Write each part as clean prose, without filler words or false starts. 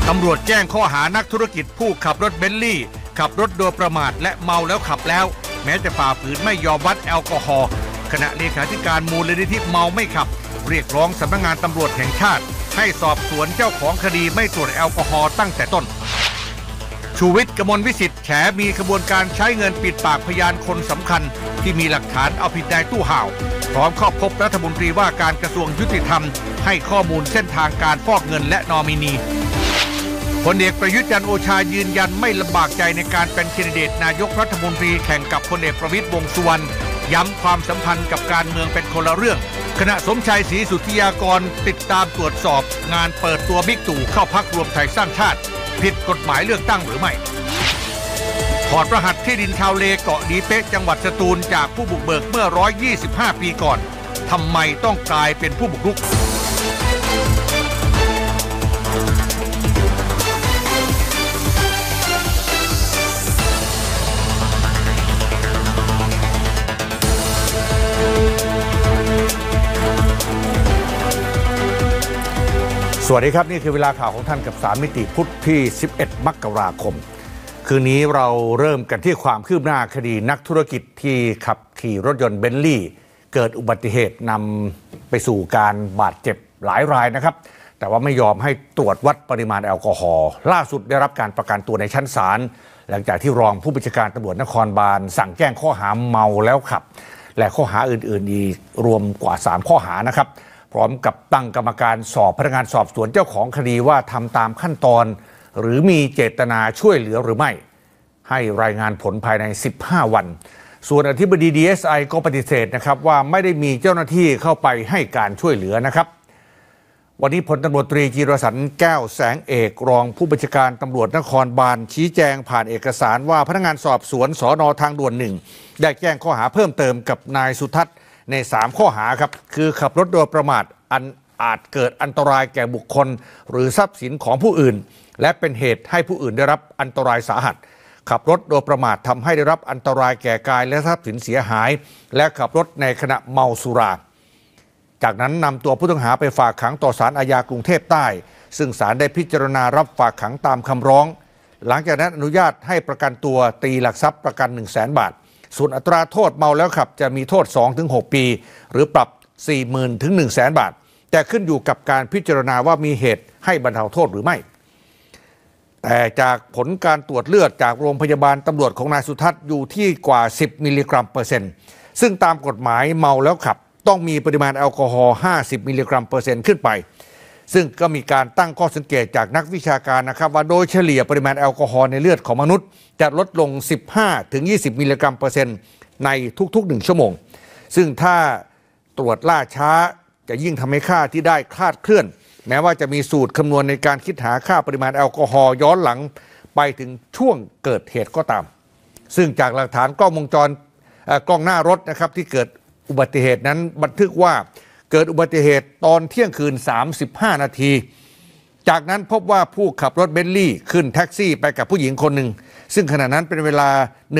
ตำรวจแจ้งข้อหานักธุรกิจผู้ขับรถเบนซ์ลี่ขับรถโดยประมาทและเมาแล้วขับแล้วแม้จะฝ่าฝืนไม่ยอมวัดแอลกอฮอล์ขณะเลขาธิการมูลนิธิเมาไม่ขับเรียกร้องสำนักงานตำรวจแห่งชาติให้สอบสวนเจ้าของคดีไม่ตรวจแอลกอฮอล์ตั้งแต่ต้นชูวิทย์ กมลวิสิทธิ์แฉมีขบวนการใช้เงินปิดปากพยานคนสำคัญที่มีหลักฐานเอาผิดนายตู้ห่าวพร้อมเข้าพบรัฐมนตรีว่าการกระทรวงยุติธรรมให้ข้อมูลเส้นทางการฟอกเงินและนอมินีพลเอกประยุทธ์จันทร์โอชายืนยันไม่ลำบากใจในการเป็นแคนดิเดตนายกรัฐมนตรีแข่งกับพลเอกประวิตรวงษ์สุวรรณย้ำความสัมพันธ์กับการเมืองเป็นคนละเรื่องขณะสมชัยศรีสุทธิยากรติดตามตรวจสอบงานเปิดตัวบิ๊กตู่เข้าพรรครวมไทยสร้างชาติผิดกฎหมายเลือกตั้งหรือไม่ถอดรหัสที่ดินชาวเลเกาะดีเป๊ะจังหวัดสตูลจากผู้บุกเบิกเมื่อ125 ปีก่อนทำไมต้องกลายเป็นผู้บุกรุกสวัสดีครับนี่คือเวลาข่าวของท่านกับ3มิติพุธที่11 มกราคมคืนนี้เราเริ่มกันที่ความคืบหน้าคดีนักธุรกิจที่ขับขี่รถยนต์เบนซ์ลี่เกิดอุบัติเหตุนำไปสู่การบาดเจ็บหลายรายนะครับแต่ว่าไม่ยอมให้ตรวจวัดปริมาณแอลกอฮอล์ล่าสุดได้รับการประกันตัวในชั้นศาลหลังจากที่รองผู้บัญชาการตำรวจนครบาลสั่งแจ้งข้อหาเมาแล้วขับและข้อหาอื่นๆอีกรวมกว่า3ข้อหานะครับพร้อมกับตั้งกรรมการสอบพนักงานสอบสวนเจ้าของคดีว่าทำตามขั้นตอนหรือมีเจตนาช่วยเหลือหรือไม่ให้รายงานผลภายใน15 วันส่วนอธิบดี DSI ก็ปฏิเสธนะครับว่าไม่ได้มีเจ้าหน้าที่เข้าไปให้การช่วยเหลือนะครับวันนี้พลตำรวจตรีจิรสันต์แก้วแสงเอกรองผู้บัญชาการตำรวจนครบาลชี้แจงผ่านเอกสารว่าพนักงานสอบสวนสน.ทางด่วน1ได้แจ้งข้อหาเพิ่มเติมกับนายสุทัศน์ใน3ข้อหาครับคือขับรถโดยประมาทอันอาจเกิดอันตรายแก่บุคคลหรือทรัพย์สินของผู้อื่นและเป็นเหตุให้ผู้อื่นได้รับอันตรายสาหัสขับรถโดยประมาททำให้ได้รับอันตรายแก่กายและทรัพย์สินเสียหายและขับรถในขณะเมาสุราจากนั้นนำตัวผู้ต้องหาไปฝากขังต่อศาลอาญากรุงเทพใต้ซึ่งศาลได้พิจารณารับฝากขังตามคำร้องหลังจากนั้นอนุญาตให้ประกันตัวตีหลักทรัพย์ประกัน 100,000 บาทส่วนอัตราโทษเมาแล้วขับจะมีโทษ 2-6 ปีหรือปรับ 40,000 ถึง 100,000 บาทแต่ขึ้นอยู่กับการพิจารณาว่ามีเหตุให้บรรเทาโทษหรือไม่แต่จากผลการตรวจเลือดจากโรงพยาบาลตำรวจของนายสุทัศน์อยู่ที่กว่า10 มิลลิกรัมเปอร์เซ็นต์ซึ่งตามกฎหมายเมาแล้วขับต้องมีปริมาณแอลกอฮอล์50 มิลลิกรัมเปอร์เซ็นต์ขึ้นไปซึ่งก็มีการตั้งข้อสังเกตจากนักวิชาการนะครับว่าโดยเฉลี่ยปริมาณแอลกอฮอล์ในเลือดของมนุษย์จะลดลง 15-20 มิลลิกรัมเปอร์เซ็นต์ในทุกๆ1 ชั่วโมงซึ่งถ้าตรวจล่าช้าจะยิ่งทำให้ค่าที่ได้คลาดเคลื่อนแม้ว่าจะมีสูตรคำนวณในการคิดหาค่าปริมาณแอลกอฮอล์ย้อนหลังไปถึงช่วงเกิดเหตุก็ตามซึ่งจากหลักฐานกล้องวงจรกล้องหน้ารถนะครับที่เกิดอุบัติเหตุนั้นบันทึกว่าเกิดอุบัติเหตุตอนเที่ยงคืน35 นาทีจากนั้นพบว่าผู้ขับรถเบนซ์ลี่ขึ้นแท็กซี่ไปกับผู้หญิงคนหนึ่งซึ่งขณะนั้นเป็นเวลา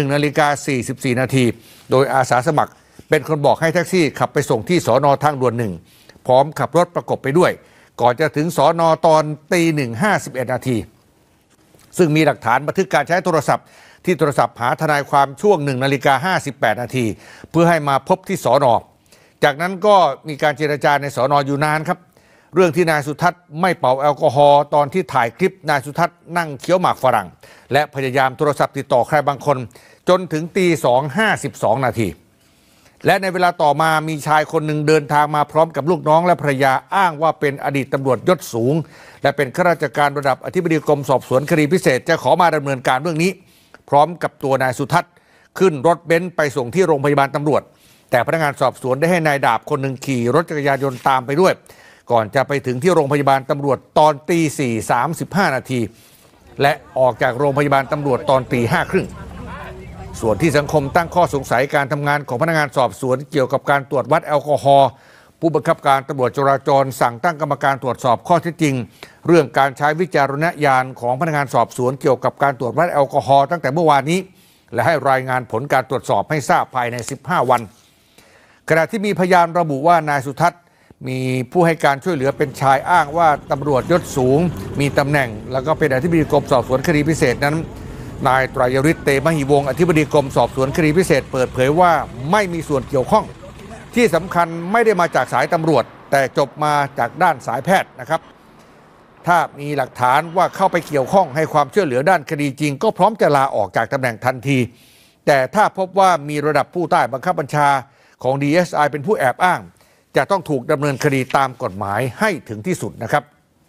1:44 นาทีโดยอาสาสมัครเป็นคนบอกให้แท็กซี่ขับไปส่งที่สน.ทางด่วน1พร้อมขับรถประกบไปด้วยก่อนจะถึงสน.ตอน 1:51 นาทีซึ่งมีหลักฐานบันทึกการใช้โทรศัพท์ที่โทรศัพท์หาทนายความช่วง 1:58 นาทีเพื่อให้มาพบที่สน.จากนั้นก็มีการเจรจาในสน.อยู่นานครับเรื่องที่นายสุทัศน์ไม่เป่าแอลกอฮอล์ตอนที่ถ่ายคลิปนายสุทัศน์นั่งเคี้ยวหมากฝรั่งและพยายามโทรศัพท์ติดต่อใครบางคนจนถึง 2:52 นาทีและในเวลาต่อมามีชายคนหนึ่งเดินทางมาพร้อมกับลูกน้องและภรรยาอ้างว่าเป็นอดีตตำรวจยศสูงและเป็นข้าราชการระดับอธิบดีกรมสอบสวนคดีพิเศษจะขอมาดำเนินการเรื่องนี้พร้อมกับตัวนายสุทัศน์ขึ้นรถเบนซ์ไปส่งที่โรงพยาบาลตำรวจแต่พนักงานสอบสวนได้ให้นายดาบคนหนึ่งขี่รถจักรยานยนต์ตามไปด้วยก่อนจะไปถึงที่โรงพยาบาลตำรวจตอน 4:35 นาทีและออกจากโรงพยาบาลตำรวจตอน 5:30ส่วนที่สังคมตั้งข้อสงสัยการทำงานของพนักงานสอบสวนเกี่ยวกับการตรวจวัดแอลกอฮอล์ผู้บังคับการตำรวจจราจรสั่งตั้งกรรมการตรวจสอบข้อเท็จจริงเรื่องการใช้วิจารณญาณของพนักงานสอบสวนเกี่ยวกับการตรวจวัดแอลกอฮอล์ตั้งแต่เมื่อวานนี้และให้รายงานผลการตรวจสอบให้ทราบภายใน15 วันขณะที่มีพยานระบุว่านายสุทัศน์มีผู้ให้การช่วยเหลือเป็นชายอ้างว่าตำรวจยศสูงมีตำแหน่งแล้วก็เป็นอธิบดีกรมสอบสวนคดีพิเศษนั้นนายไตรยฤทธิ์เตมหิวงศ์อธิบดีกรมสอบสวนคดีพิเศษเปิดเผยว่าไม่มีส่วนเกี่ยวข้องที่สำคัญไม่ได้มาจากสายตำรวจแต่จบมาจากด้านสายแพทย์นะครับถ้ามีหลักฐานว่าเข้าไปเกี่ยวข้องให้ความช่วยเหลือด้านคดีจริงก็พร้อมจะลาออกจากตำแหน่งทันทีแต่ถ้าพบว่ามีระดับผู้ใต้บังคับบัญชาของ DSI เป็นผู้แอบอ้างจะต้องถูกดำเนินคดีตามกฎหมายให้ถึงที่สุดนะครับ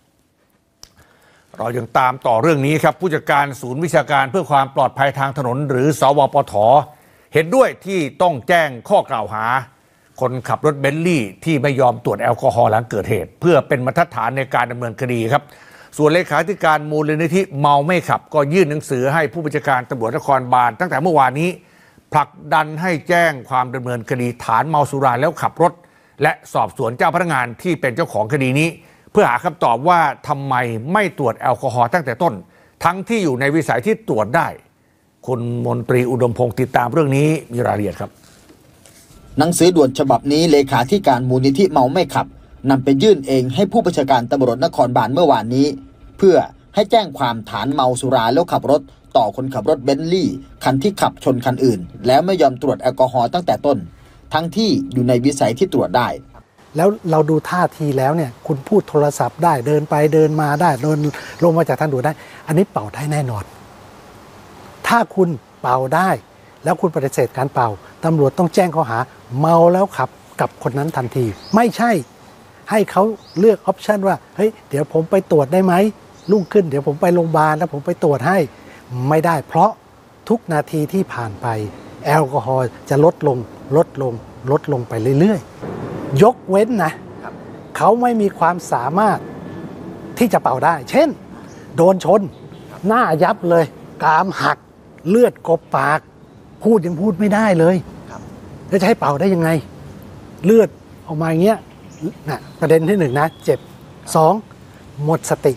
เรายังตามต่อเรื่องนี้ครับผู้จัดการศูนย์วิชาการเพื่อความปลอดภัยทางถนนหรือสวปท.เห็นด้วยที่ต้องแจ้งข้อกล่าวหาคนขับรถเบนซ์ลี่ที่ไม่ยอมตรวจแอลกอฮอล์หลังเกิดเหตุเพื่อเป็นบรรทัดฐานในการดำเนินคดีครับส่วนเลขาธิการมูลนิธิเมาไม่ขับก็ยื่นหนังสือให้ผู้บัญชาการตำรวจนครบาลตั้งแต่เมื่อวานนี้ผลักดันให้แจ้งความดำเนินคดีฐานเมาสุราแล้วขับรถและสอบสวนเจ้าพนักงานที่เป็นเจ้าของคดีนี้เพื่อหาคำตอบว่าทำไมไม่ตรวจแอลกอฮอล์ตั้งแต่ต้นทั้งที่อยู่ในวิสัยที่ตรวจได้คุณมนตรีอุดมพงศ์ติดตามเรื่องนี้มีรายละเอียดครับหนังสือด่วนฉบับนี้เลขาธิการมูลนิธิเมาไม่ขับนำไปยื่นเองให้ผู้บัญชาการตำรวจนครบาลเมื่อวานนี้เพื่อให้แจ้งความฐานเมาสุราแล้วขับรถต่อคนขับรถเบนซ์ลี่คันที่ขับชนคันอื่นแล้วไม่ยอมตรวจแอลกอฮอล์ตั้งแต่ต้นทั้งที่อยู่ในวิสัยที่ตรวจได้แล้วเราดูท่าทีแล้วเนี่ยคุณพูดโทรศัพท์ได้เดินไปเดินมาได้เดินลงมาจากทางด่วนได้อันนี้เป่าได้แน่นอนถ้าคุณเป่าได้แล้วคุณปฏิเสธการเป่าตำรวจต้องแจ้งข้อหาเมาแล้วขับกับคนนั้นทันทีไม่ใช่ให้เขาเลือกออปชันว่าเฮ้ยเดี๋ยวผมไปตรวจได้ไหมรุ่งขึ้นเดี๋ยวผมไปโรงพยาบาลแล้วผมไปตรวจให้ไม่ได้เพราะทุกนาทีที่ผ่านไปแอลกอฮอล์จะลดลงไปเรื่อยๆยกเว้นนะเขาไม่มีความสามารถที่จะเป่าได้เช่นโดนชนหน้ายับเลยกรามหักเลือดกบปากพูดยังพูดไม่ได้เลยแล้วจะให้เป่าได้ยังไงเลือดออกมาอย่างเงี้ยนะประเด็นที่หนึ่งนะเจ็บสองหมดสติ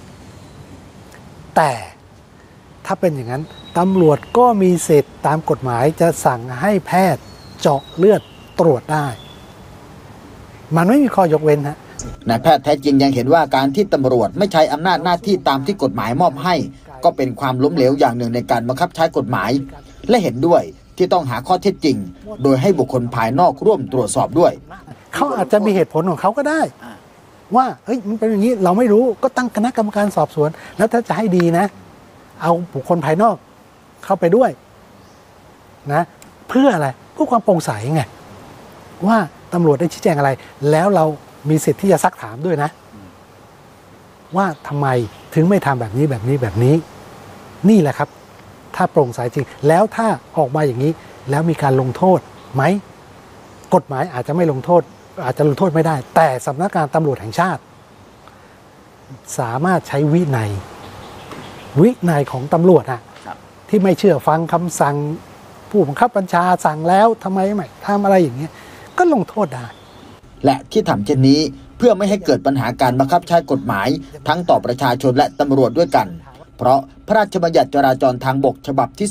แต่ถ้าเป็นอย่างนั้นตำรวจก็มีสิทธิ์ตามกฎหมายจะสั่งให้แพทย์เจาะเลือดตรวจได้มันไม่มีข้อยกเว้นฮะนายแพทย์แท้จริงยังเห็นว่าการที่ตำรวจไม่ใช้อำนาจหน้าที่ตามที่กฎหมายมอบให้ก็เป็นความล้มเหลวอย่างหนึ่งในการบังคับใช้กฎหมายและเห็นด้วยที่ต้องหาข้อเท็จจริงโดยให้บุคคลภายนอกร่วมตรวจสอบด้วยเขาอาจจะมีเหตุผลของเขาก็ได้ว่าเฮ้ยมันเป็นอย่างนี้เราไม่รู้ก็ตั้งคณะกรรมการสอบสวนแล้วถ้าจะให้ดีนะเอาบุคคลภายนอกเข้าไปด้วยนะเพื่ออะไรเพื่อความโปร่งใสไงว่าตำรวจได้ชี้แจงอะไรแล้วเรามีสิทธิ์ที่จะซักถามด้วยนะว่าทำไมถึงไม่ทำแบบนี้นี่แหละครับถ้าโปร่งใสจริงแล้วถ้าออกมาอย่างนี้แล้วมีการลงโทษไหมกฎหมายอาจจะไม่ลงโทษอาจจะลงโทษไม่ได้แต่สำนักงานตำรวจแห่งชาติสามารถใช้วินัยของตำรวจนะที่ไม่เชื่อฟังคำสั่งผู้บังคับบัญชาสั่งแล้วทำไมไม่ทำอะไรอย่างเงี้ยก็ลงโทษได้และที่ทำเช่นนี้เพื่อไม่ให้เกิดปัญหาการบังคับใช้กฎหมายทั้งต่อประชาชนและตำรวจด้วยกันเพราะพระราชบัญญัติจราจรทางบกฉบับที่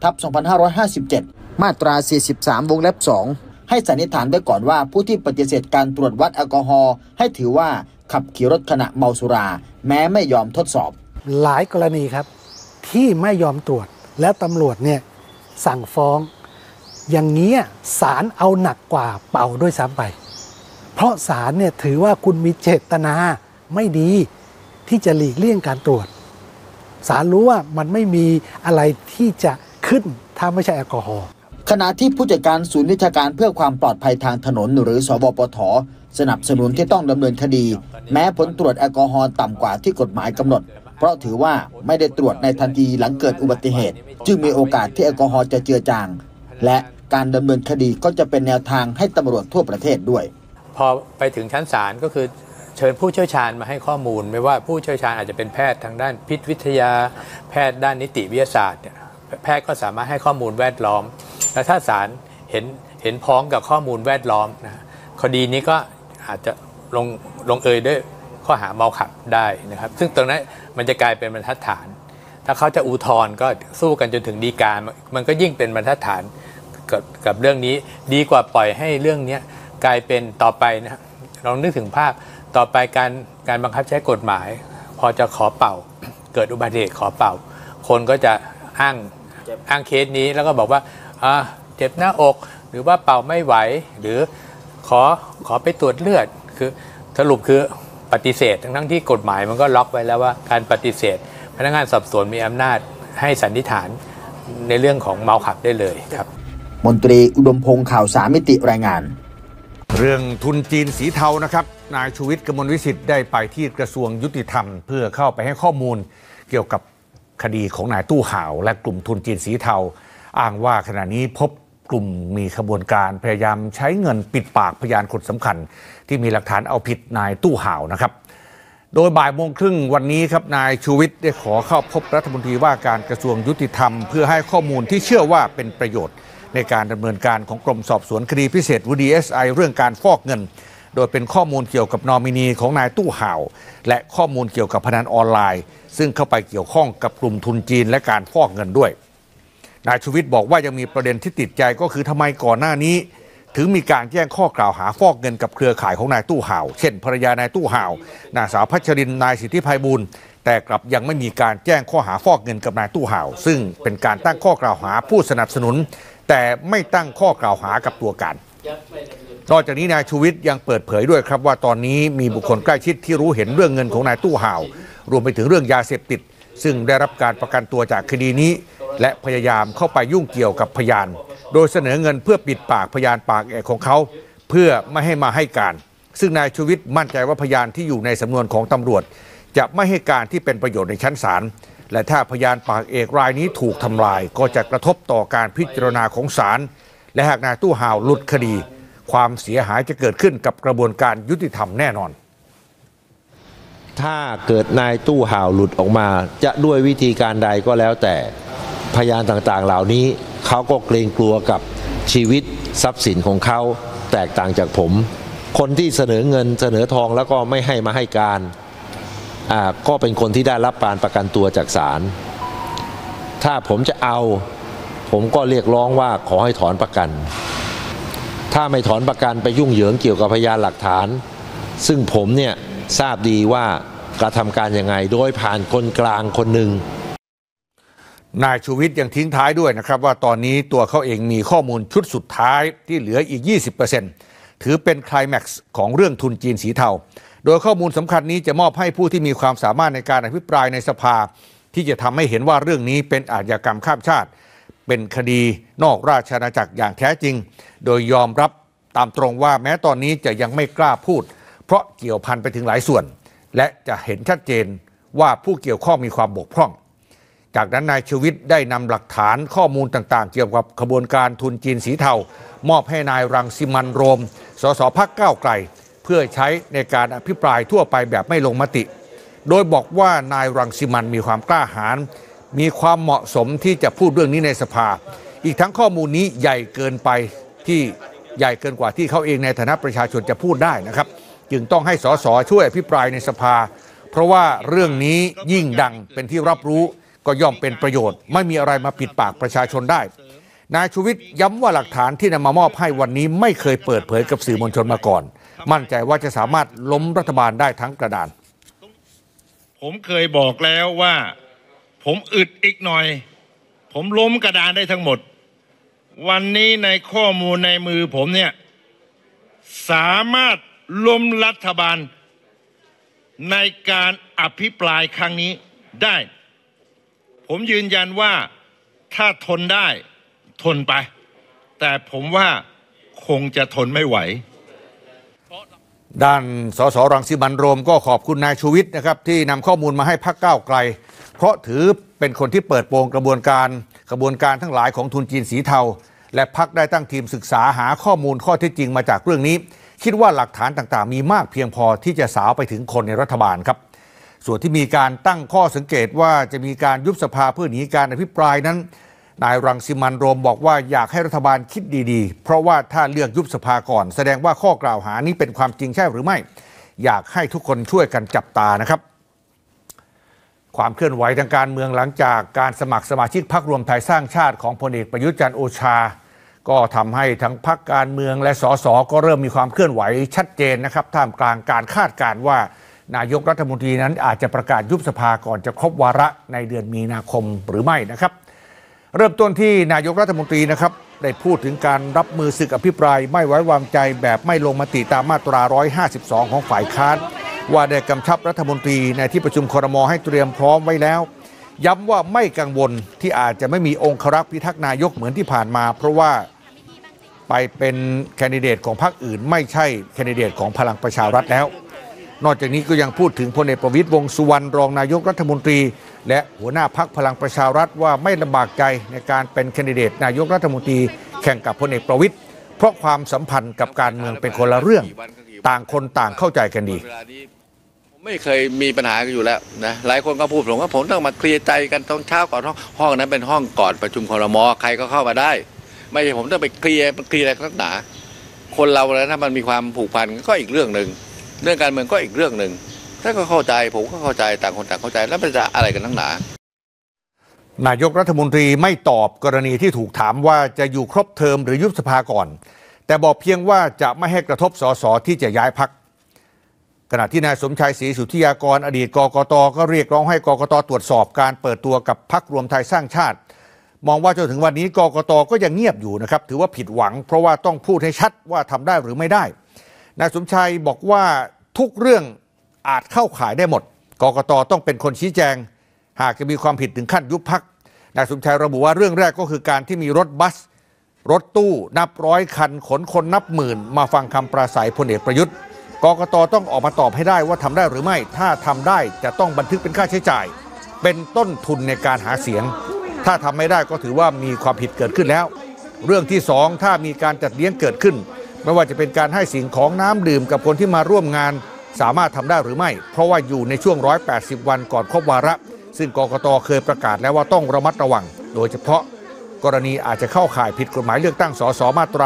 10/2557 มาตรา 43 วงเล็บ 2 ให้สันนิษฐานไว้ก่อนว่าผู้ที่ปฏิเสธการตรวจวัดแอลกอฮอล์ให้ถือว่าขับขี่รถขณะเมาสุราแม้ไม่ยอมทดสอบหลายกรณีครับที่ไม่ยอมตรวจแล้วตำรวจเนี่ยสั่งฟ้องอย่างนี้ศาลเอาหนักกว่าเป่าด้วยซ้ำไปเพราะศาลเนี่ยถือว่าคุณมีเจตนาไม่ดีที่จะหลีกเลี่ยงการตรวจศาลรู้ว่ามันไม่มีอะไรที่จะขึ้นถ้าไม่ใช่แอลกอฮอล์ขณะที่ผู้จัดการศูนย์วิชาการเพื่อความปลอดภัยทางถนนหรือสวปท.สนับสนุนที่ต้องดำเนินคดีแม้ผลตรวจแอลกอฮอล์ต่ำกว่าที่กฎหมายกำหนดเพราะถือว่าไม่ได้ตรวจในทันทีหลังเกิดอุบัติเหตุจึงมีโอกาสที่แอลกอฮอล์จะเจือจางและการดำเนินคดีก็จะเป็นแนวทางให้ตำรวจทั่วประเทศด้วยพอไปถึงชั้นศาลก็คือเชิญผู้เชี่ยวชาญมาให้ข้อมูลไม่ว่าผู้เชี่ยวชาญอาจจะเป็นแพทย์ทางด้านพิษวิทยาแพทย์ด้านนิติวิทยาศาสตร์แพทย์ก็สามารถให้ข้อมูลแวดล้อมและถ้าศาลเห็นพ้องกับข้อมูลแวดล้อมนะคดีนี้ก็อาจจะลงเอยด้วยข้อหาเมาขับได้นะครับซึ่งตรงนั้นมันจะกลายเป็นบรรทัดฐานถ้าเขาจะอุทธรณ์ก็สู้กันจนถึงฎีกามันก็ยิ่งเป็นบรรทัดฐานกับเรื่องนี้ดีกว่าปล่อยให้เรื่องนี้กลายเป็นต่อไปนะลองนึกถึงภาพต่อไปการบังคับใช้กฎหมาย พอจะขอเป่าเกิดอุบัติเหตุขอเป่าคนก็จะอ้างเคสนี้แล้วก็บอกว่าเจ็บหน้าอกหรือว่าเป่าไม่ไหวหรือขอไปตรวจเลือดคือสรุปคือปฏิเสธทั้งที่กฎหมายมันก็ล็อกไว้แล้วว่าการปฏิเสธพนักงานสอบสวนมีอำนาจให้สันนิษฐานในเรื่องของเมาขับได้เลยครับมนตรีอุดมพงษ์ข่าวสามมิติรายงานเรื่องทุนจีนสีเทานะครับนายชูวิทย์ กมลวิสิทธิ์ได้ไปที่กระทรวงยุติธรรมเพื่อเข้าไปให้ข้อมูลเกี่ยวกับคดีของนายตู้ห่าวและกลุ่มทุนจีนสีเทาอ้างว่าขณะนี้พบกลุ่มมีขบวนการพยายามใช้เงินปิดปากพยานคนสำคัญที่มีหลักฐานเอาผิดนายตู้ห่าวนะครับโดยบ่ายโมงครึ่งวันนี้ครับนายชูวิทย์ได้ขอเข้าพบรัฐมนตรีว่าการกระทรวงยุติธรรมเพื่อให้ข้อมูลที่เชื่อว่าเป็นประโยชน์ในการดำเนินการของกรมสอบสวนคดีพิเศษ DSI เรื่องการฟอกเงินโดยเป็นข้อมูลเกี่ยวกับนอมินีของนายตู้ห่าวและข้อมูลเกี่ยวกับพนันออนไลน์ซึ่งเข้าไปเกี่ยวข้องกับกลุ่มทุนจีนและการฟอกเงินด้วยนายชูวิทย์บอกว่ายังมีประเด็นที่ติดใจก็คือทำไมก่อนหน้านี้ถึงมีการแจ้งข้อกล่าวหาฟอกเงินกับเครือข่ายของนายตู้ห่าวเช่นภรรยานายตู้ห่าวนางสาวพัชรินนายสิทธิไพบูลย์แต่กลับยังไม่มีการแจ้งข้อหาฟอกเงินกับนายตู้ห่าวซึ่งเป็นการตั้งข้อกล่าวหาผู้สนับสนุนแต่ไม่ตั้งข้อกล่าวหากับตัวการนอกจากนี้นายชูวิทย์ยังเปิดเผยด้วยครับว่าตอนนี้มีบุคคลใกล้ชิดที่รู้เห็นเรื่องเงินของนายตู้ห่าวรวมไปถึงเรื่องยาเสพติดซึ่งได้รับการประกันตัวจากคดีนี้และพยายามเข้าไปยุ่งเกี่ยวกับพยานโดยเสนอเงินเพื่อปิดปากพยานปากแอกของเขาเพื่อไม่ให้มาให้การซึ่งนายชูวิทย์มั่นใจว่าพยานที่อยู่ในสำนวนของตำรวจจะไม่ให้การที่เป็นประโยชน์ในชั้นศาลและถ้าพยานปากเอกรายนี้ถูกทำลายก็จะกระทบต่อการพิจารณาของศาลและหากนายตู้ห่าวหลุดคดีความเสียหายจะเกิดขึ้นกับกระบวนการยุติธรรมแน่นอนถ้าเกิดนายตู้ห่าวหลุดออกมาจะด้วยวิธีการใดก็แล้วแต่พยานต่างๆเหล่านี้เขาก็เกรงกลัวกับชีวิตทรัพย์สินของเขาแตกต่างจากผมคนที่เสนอเงินเสนอทองแล้วก็ไม่ให้มาให้การก็เป็นคนที่ได้รับการประกันตัวจากศาลถ้าผมจะเอาผมก็เรียกร้องว่าขอให้ถอนประกันถ้าไม่ถอนประกันไปยุ่งเหยิงเกี่ยวกับพยานหลักฐานซึ่งผมเนี่ยทราบดีว่ากระทำการยังไงโดยผ่านคนกลางคนหนึ่งนายชูวิทย์ยังทิ้งท้ายด้วยนะครับว่าตอนนี้ตัวเขาเองมีข้อมูลชุดสุดท้ายที่เหลืออีก 20% ถือเป็นไคลแม็กซ์ของเรื่องทุนจีนสีเทาโดยข้อมูลสำคัญนี้จะมอบให้ผู้ที่มีความสามารถในการอภิปรายในสภาที่จะทำให้เห็นว่าเรื่องนี้เป็นอาชญากรรมข้ามชาติเป็นคดีนอกราชอาณาจักรอย่างแท้จริงโดยยอมรับตามตรงว่าแม้ตอนนี้จะยังไม่กล้าพูดเพราะเกี่ยวพันไปถึงหลายส่วนและจะเห็นชัดเจนว่าผู้เกี่ยวข้องมีความบกพร่องจากนั้นนายชูวิทย์ได้นำหลักฐานข้อมูลต่างๆเกี่ยวกับขบวนการทุนจีนสีเทามอบให้นายรังสิมันต์โรมสสพรรคก้าวไกลเพื่อใช้ในการอภิปรายทั่วไปแบบไม่ลงมติโดยบอกว่านายรังสิมันต์มีความกล้าหาญมีความเหมาะสมที่จะพูดเรื่องนี้ในสภาอีกทั้งข้อมูลนี้ใหญ่เกินกว่าที่เขาเองในฐานะประชาชนจะพูดได้นะครับจึงต้องให้สสช่วยอภิปรายในสภาเพราะว่าเรื่องนี้ยิ่งดังเป็นที่รับรู้ก็ย่อมเป็นประโยชน์ไม่มีอะไรมาปิดปากประชาชนได้นายชูวิทย์ย้ำว่าหลักฐานที่นำมามอบให้วันนี้ไม่เคยเปิดเผยกับสื่อมวลชนมาก่อนมั่นใจว่าจะสามารถล้มรัฐบาลได้ทั้งกระดานผมเคยบอกแล้วว่าผมอึดอีกหน่อยผมล้มกระดานได้ทั้งหมดวันนี้ในข้อมูลในมือผมเนี่ยสามารถล้มรัฐบาลในการอภิปรายครั้งนี้ได้ผมยืนยันว่าถ้าทนได้ทนไปแต่ผมว่าคงจะทนไม่ไหวด้านสสรังสิมันต์โรมก็ขอบคุณนายชูวิทย์นะครับที่นำข้อมูลมาให้พรรคก้าวไกลเพราะถือเป็นคนที่เปิดโปงกระบวนการทั้งหลายของทุนจีนสีเทาและพรรคได้ตั้งทีมศึกษาหาข้อมูลข้อเท็จจริงมาจากเรื่องนี้คิดว่าหลักฐานต่างๆมีมากเพียงพอที่จะสาวไปถึงคนในรัฐบาลครับส่วนที่มีการตั้งข้อสังเกตว่าจะมีการยุบสภาเพื่อหนีการอภิปรายนั้นนายรังสิมันต์โรมบอกว่าอยากให้รัฐบาลคิดดีๆเพราะว่าถ้าเลือกยุบสภาก่อนแสดงว่าข้อกล่าวหานี้เป็นความจริงใช่หรือไม่อยากให้ทุกคนช่วยกันจับตานะครับความเคลื่อนไหวทางการเมืองหลังจากการสมัครสมาชิกพรรครวมไทยสร้างชาติของพลเอกประยุทธ์จันทร์โอชาก็ทำให้ทั้งพรรคการเมืองและสสก็เริ่มมีความเคลื่อนไหวชัดเจนนะครับท่ามกลางการคาดการณ์ว่านายกรัฐมนตรีนั้นอาจจะประกาศยุบสภาก่อนจะครบวาระในเดือนมีนาคมหรือไม่นะครับเริ่มต้นที่นายกรัฐมนตรีนะครับได้พูดถึงการรับมือศึกอภิปรายไม่ไว้วางใจแบบไม่ลงมติตามมาตรา 152 ของฝ่ายค้านว่าได้กำชับรัฐมนตรีในที่ประชุมครม.ให้เตรียมพร้อมไว้แล้วย้ำว่าไม่กังวลที่อาจจะไม่มีองครักษ์พิทักษ์นายกเหมือนที่ผ่านมาเพราะว่าไปเป็นแคนดิเดตของพรรคอื่นไม่ใช่แคนดิเดตของพลังประชารัฐแล้วนอกจากนี้ก็ยังพูดถึงพลเอกประวิตร วงษ์สุวรรณรองนายกรัฐมนตรีและหัวหน้าพรรคพลังประชารัฐว่าไม่ลำบากใจในการเป็นแคนดิเดตนายกรัฐมนตรีแข่งกับพลเอกประวิตรเพราะความสัมพันธ์กับการเมืองเป็นคนละเรื่องต่างคนต่างเข้าใจกันดีไม่เคยมีปัญหากันอยู่แล้วนะหลายคนก็พูดผมว่าผมต้องมาเคลียร์ใจกันตอนเช้าก่อนห้องนั้นเป็นห้องก่อนประชุมครม.ใครก็เข้ามาได้ไม่ใช่ผมต้องไปเคลียร์อะไรนักหนาคนเราแล้วถ้ามันมีความผูกพันก็อีกเรื่องหนึ่งเรื่องการเมืองก็อีกเรื่องหนึ่งถ้าก็เข้าใจผมก็เข้าใจต่างคนต่างเข้าใจแล้วมันจะอะไรกันนักหนานายกรัฐมนตรีไม่ตอบกรณีที่ถูกถามว่าจะอยู่ครบเทอมหรือยุบสภาก่อนแต่บอกเพียงว่าจะไม่ให้กระทบสสที่จะย้ายพรรคขณะที่นายสมชัยศรีสุทธิยากรอดีตกกต.ก็เรียกร้องให้กกต.ตรวจสอบการเปิดตัวกับพรรครวมไทยสร้างชาติมองว่าจนถึงวันนี้กกต.ก็ยังเงียบอยู่นะครับถือว่าผิดหวังเพราะว่าต้องพูดให้ชัดว่าทำได้หรือไม่ได้นายสมชัยบอกว่าทุกเรื่องอาจเข้าข่ายได้หมดกกต.ต้องเป็นคนชี้แจงหากจะมีความผิดถึงขั้นยุบพรรคนายสมชัยระบุว่าเรื่องแรกก็คือการที่มีรถบัสรถตู้นับร้อยคันขนคนนับหมื่นมาฟังคำปราศัยพลเอกประยุทธ์กกต.ต้องออกมาตอบให้ได้ว่าทำได้หรือไม่ถ้าทำได้จะต้องบันทึกเป็นค่าใช้จ่ายเป็นต้นทุนในการหาเสียงถ้าทำไม่ได้ก็ถือว่ามีความผิดเกิดขึ้นแล้วเรื่องที่2ถ้ามีการจัดเลี้ยงเกิดขึ้นไม่ว่าจะเป็นการให้สิ่งของน้ำดื่มกับคนที่มาร่วมงานสามารถทำได้หรือไม่เพราะว่าอยู่ในช่วง180วันก่อนครบวาระซึ่งกกต.เคยประกาศแล้วว่าต้องระมัดระวังโดยเฉพาะกรณีอาจจะเข้าข่ายผิดกฎหมายเลือกตั้งสสมาตรา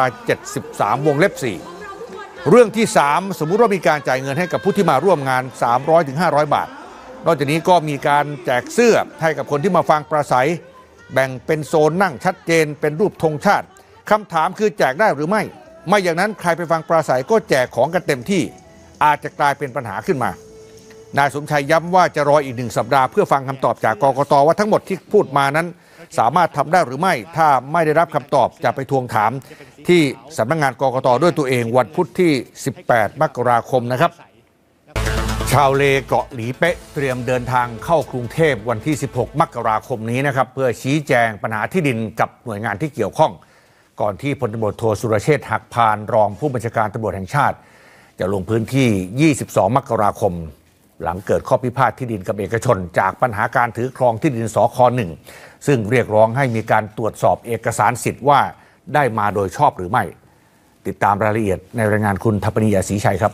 73วงเล็บ4เรื่องที่3สมมุติว่ามีการจ่ายเงินให้กับผู้ที่มาร่วมงาน 300-500 บาทนอกจากนี้ก็มีการแจกเสื้อให้กับคนที่มาฟังปราศัยแบ่งเป็นโซนนั่งชัดเจนเป็นรูปธงชาติคำถามคือแจกได้หรือไม่อย่างนั้นใครไปฟังปราศัยก็แจกของกันเต็มที่อาจจะกลายเป็นปัญหาขึ้นมานายสมชัยย้ำว่าจะรออีก1 สัปดาห์เพื่อฟังคำตอบจากกกต.ว่าทั้งหมดที่พูดมานั้นสามารถทำได้หรือไม่ถ้าไม่ได้รับคำตอบจะไปทวงถามที่สำนักงานกกต.ด้วยตัวเองวันพุธที่18 มกราคมนะครับชาวเลเกาะหลีเป๊ะเตรียมเดินทางเข้ากรุงเทพวันที่16 มกราคมนี้นะครับเพื่อชี้แจงปัญหาที่ดินกับหน่วยงานที่เกี่ยวข้องก่อนที่พลตำรวจโทสุรเชษฐ์หักพานรองผู้บัญชาการตำรวจแห่งชาติจะลงพื้นที่22 มกราคมหลังเกิดข้อพิพาทที่ดินกับเอกชนจากปัญหาการถือครองที่ดินสค.1ซึ่งเรียกร้องให้มีการตรวจสอบเอกสารสิทธิ์ว่าได้มาโดยชอบหรือไม่ติดตามรายละเอียดในรายงานคุณทัปนียศรีชัยครับ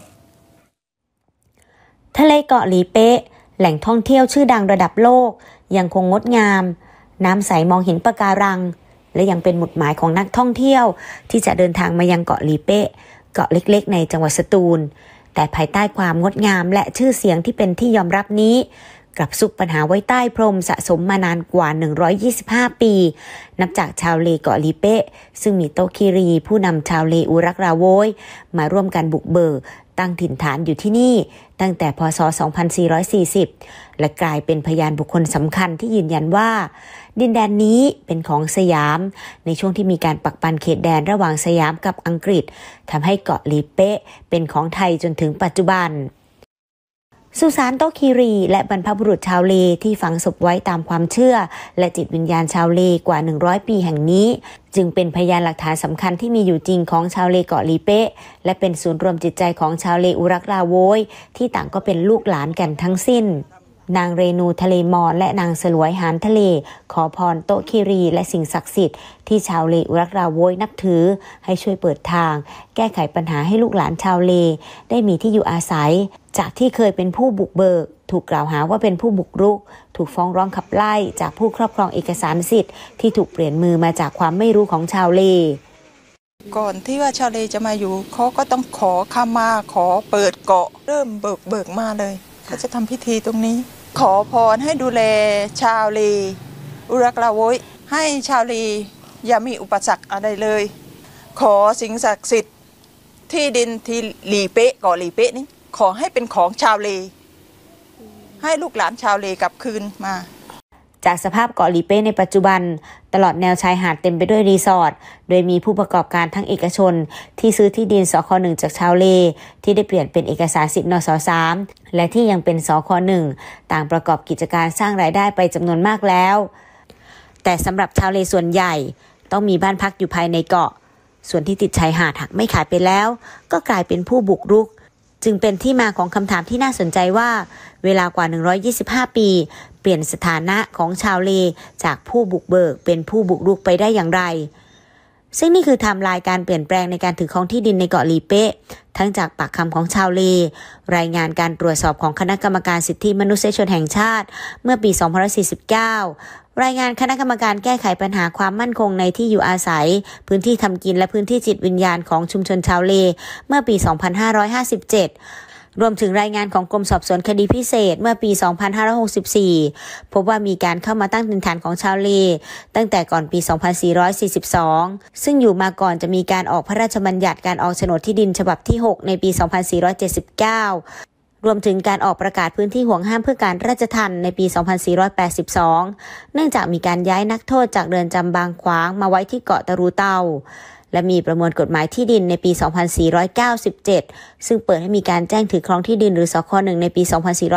ทะเลเกาะหลีเป๊ะแหล่งท่องเที่ยวชื่อดังระดับโลกยังคงงดงามน้ำใสมองเห็นปะการังและยังเป็นหมุดหมายของนักท่องเที่ยวที่จะเดินทางมายังเกาะหลีเป๊ะเกาะเล็กๆในจังหวัดสตูลแต่ภายใต้ความงดงามและชื่อเสียงที่เป็นที่ยอมรับนี้กลับซุกปัญหาไว้ใต้พรมสะสมมานานกว่า125ปีนับจากชาวเลเกาะหลีเป๊ะซึ่งมีโตคิรีผู้นำชาวเลอุรักราโวยมาร่วมกันบุกเบิกตั้งถิ่นฐานอยู่ที่นี่ตั้งแต่พ.ศ. 2440และกลายเป็นพยานบุคคลสำคัญที่ยืนยันว่าดินแดนนี้เป็นของสยามในช่วงที่มีการปักปันเขตแดนระหว่างสยามกับอังกฤษทำให้เกาะหลีเป๊ะเป็นของไทยจนถึงปัจจุบันสุสานโตคิรีและบรรพบุรุษชาวเลที่ฝังศพไว้ตามความเชื่อและจิตวิญญาณชาวเลกว่า100ปีแห่งนี้จึงเป็นพยานหลักฐานสำคัญที่มีอยู่จริงของชาวเลเกาะหลีเป๊ะและเป็นศูนย์รวมจิตใจของชาวเลอุรักราโวยที่ต่างก็เป็นลูกหลานกันทั้งสิ้นนางเรนูทะเลมอญและนางสลวยหานทะเลขอพรโตคิรีและสิ่งศักดิ์สิทธิ์ที่ชาวเลอุรักราโวยนับถือให้ช่วยเปิดทางแก้ไขปัญหาให้ลูกหลานชาวเลได้มีที่อยู่อาศัยจากที่เคยเป็นผู้บุกเบิกถูกกล่าวหาว่าเป็นผู้บุกรุกถูกฟ้องร้องขับไล่จากผู้ครอบครองเอกสารสิทธิ์ที่ถูกเปลี่ยนมือมาจากความไม่รู้ของชาวเลก่อนที่ว่าชาวเลจะมาอยู่เขาก็ต้องขอขมาขอเปิดเกาะเริ่มเบิกมาเลยเขาจะทำพิธีตรงนี้ขอพรให้ดูแลชาวเลอุรักราโวยให้ชาวเลอย่ามีอุปสรรคอะไรเลยขอสิ่งศักดิ์สิทธิ์ที่ดินที่หลีเป๊ะเกาะหลีเป๊ะนี้ขอให้เป็นของชาวเลให้ลูกหลานชาวเลกลับคืนมาจากสภาพเกาะหลีเป้ในปัจจุบันตลอดแนวชายหาดเต็มไปด้วยรีสอร์ทโดยมีผู้ประกอบการทั้งเอกชนที่ซื้อที่ดินสค.1 จากชาวเลที่ได้เปลี่ยนเป็นเอกสารสิทธิ์นส.3 และที่ยังเป็นสค.1 ต่างประกอบกิจการสร้างรายได้ไปจำนวนมากแล้วแต่สำหรับชาวเลส่วนใหญ่ต้องมีบ้านพักอยู่ภายในเกาะส่วนที่ติดชายหาดหากไม่ขายไปแล้วก็กลายเป็นผู้บุกรุกจึงเป็นที่มาของคำถามที่น่าสนใจว่าเวลากว่า125ปีเปลี่ยนสถานะของชาวเลจากผู้บุกเบิกเป็นผู้บุกรุกไปได้อย่างไรซึ่งนี่คือไทม์ไลน์การเปลี่ยนแปลงในการถือครองที่ดินในเกาะหลีเป๊ะทั้งจากปากคำของชาวเลรายงานการตรวจสอบของคณะกรรมการสิทธิมนุษยชนแห่งชาติเมื่อปี2549รายงานคณะกรรมการแก้ไขปัญหาความมั่นคงในที่อยู่อาศัยพื้นที่ทำกินและพื้นที่จิตวิญญาณของชุมชนชาวเลเมื่อปี2557รวมถึงรายงานของกรมสอบสวนคดีพิเศษเมื่อปี2564พบว่ามีการเข้ามาตั้งถิ่นฐานของชาวเลตั้งแต่ก่อนปี2442ซึ่งอยู่มาก่อนจะมีการออกพระราชบัญญัติการออกโฉนดที่ดินฉบับที่6ในปี2479รวมถึงการออกประกาศพื้นที่ห่วงห้ามเพื่อการราชทัณฑ์ในปี2482เนื่องจากมีการย้ายนักโทษจากเรือนจำบางขวางมาไว้ที่เกาะตะรูเตาและมีประมวลกฎหมายที่ดินในปี2497ซึ่งเปิดให้มีการแจ้งถือครองที่ดินหรือสค.1ในปี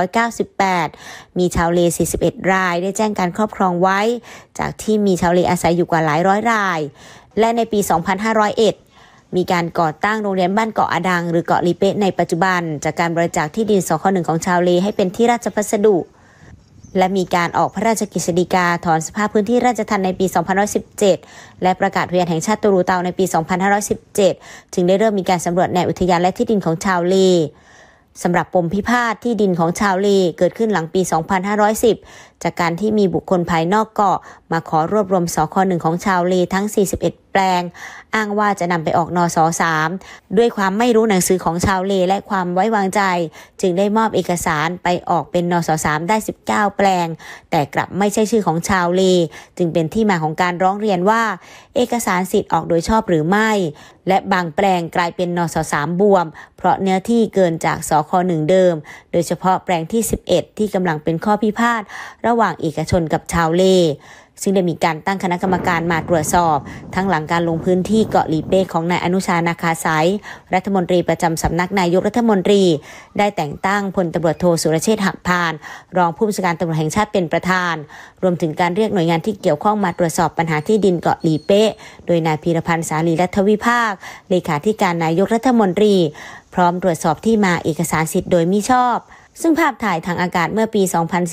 2498มีชาวเล41รายได้แจ้งการครอบครองไว้จากที่มีชาวเลอาศัยอยู่กว่าหลายร้อยรายและในปี2501มีการก่อตั้งโรงเรียนบ้านเกาะอดังหรือเกาะลีเป๊ะในปัจจุบันจากการบริจาคที่ดินสค.1ของชาวเลให้เป็นที่ราชพัสดุและมีการออกพระราชกฤษฎีกาถอนสภาพพื้นที่ราชทัณฑ์ในปี2517และประกาศอุทยานแห่งชาติตะรูเตาในปี2517จึงได้เริ่มมีการสำรวจแนวอุทยานและที่ดินของชาวเลสำหรับปมพิพาทที่ดินของชาวเลเกิดขึ้นหลังปี2510จากการที่มีบุคคลภายนอกเกาะมาขอรวบรวมสค.1ของชาวเลทั้ง41แปลงอ้างว่าจะนำไปออกนส.3ด้วยความไม่รู้หนังสือของชาวเลและความไว้วางใจจึงได้มอบเอกสารไปออกเป็นนส.3ได้19แปลงแต่กลับไม่ใช่ชื่อของชาวเลจึงเป็นที่มาของการร้องเรียนว่าเอกสารสิทธิ์ออกโดยชอบหรือไม่และบางแปลงกลายเป็นนส.3บวมเพราะเนื้อที่เกินจากสค.1เดิมโดยเฉพาะแปลงที่11ที่กำลังเป็นข้อพิพาทระหว่างเอกชนกับชาวเลซึ่งได้มีการตั้งคณะกรรมการมาตรวจสอบทั้งหลังการลงพื้นที่เกาะหลีเป้ของนายอนุชานาคาสายรัฐมนตรีประจำสำนักนายกรัฐมนตรีได้แต่งตั้งพลตำรวจโทสุรเชษฐ์หักพานรองผู้บัญชาการตำรวจแห่งชาติเป็นประธานรวมถึงการเรียกหน่วยงานที่เกี่ยวข้องมาตรวจสอบปัญหาที่ดินเกาะหลีเป้โดยนายพีรพันธ์สาลีรัฐวิภาคเลขาธิการนายกรัฐมนตรีพร้อมตรวจสอบที่มาเอกสารสิทธิ์โดยมิชอบซึ่งภาพถ่ายทางอากาศเมื่อปี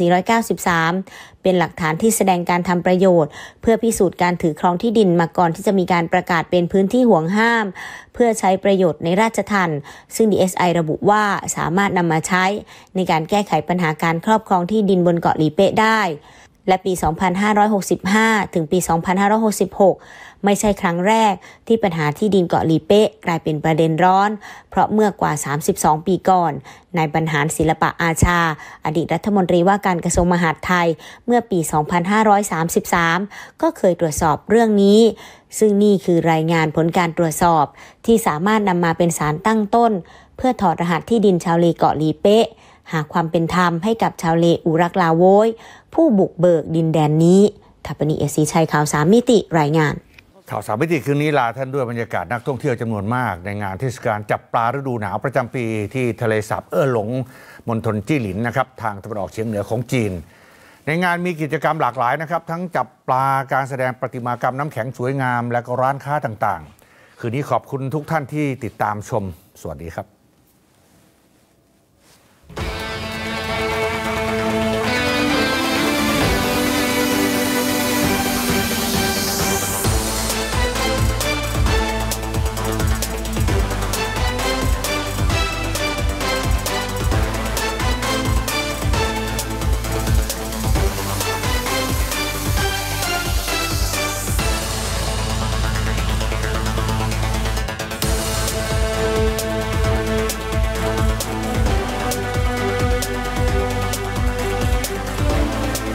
2493 เป็นหลักฐานที่แสดงการทำประโยชน์เพื่อพิสูจน์การถือครองที่ดินมาก่อนที่จะมีการประกาศเป็นพื้นที่ห่วงห้ามเพื่อใช้ประโยชน์ในราชทัณฑ์ซึ่ง DSI ระบุว่าสามารถนำมาใช้ในการแก้ไขปัญหาการครอบครองที่ดินบนเกาะหลีเป๊ะได้และปี 2565 ถึงปี 2566 ไม่ใช่ครั้งแรกที่ปัญหาที่ดินเกาะหลีเป๊ะกลายเป็นประเด็นร้อนเพราะเมื่อกว่า 32 ปีก่อนนายบรรหารศิลปะอาชาอดีตรัฐมนตรีว่าการกระทรวงมหาดไทยเมื่อปี 2533 ก็เคยตรวจสอบเรื่องนี้ซึ่งนี่คือรายงานผลการตรวจสอบที่สามารถนำมาเป็นสารตั้งต้นเพื่อถอดรหัสที่ดินชาวเลเกาะหลีเป๊ะหาความเป็นธรรมให้กับชาวเลอุรักลาโวยผู้บุกเบิกดินแดนนี้ทัปนีเอซีชัยข่าว3มิติรายงานข่าว3มิติคืนนี้ลาท่านด้วยบรรยากาศนักท่องเที่ยวจำนวนมากในงานเทศกาลจับปลาฤดูหนาวประจำปีที่ทะเลสาบหลงมณฑลจี้หลินนะครับทางตะวันออกเฉียงเหนือของจีนในงานมีกิจกรรมหลากหลายนะครับทั้งจับปลาการแสดงประติมากรรมน้ำแข็งสวยงามและก็ร้านค้าต่างๆคืนนี้ขอบคุณทุกท่านที่ติดตามชมสวัสดีครับ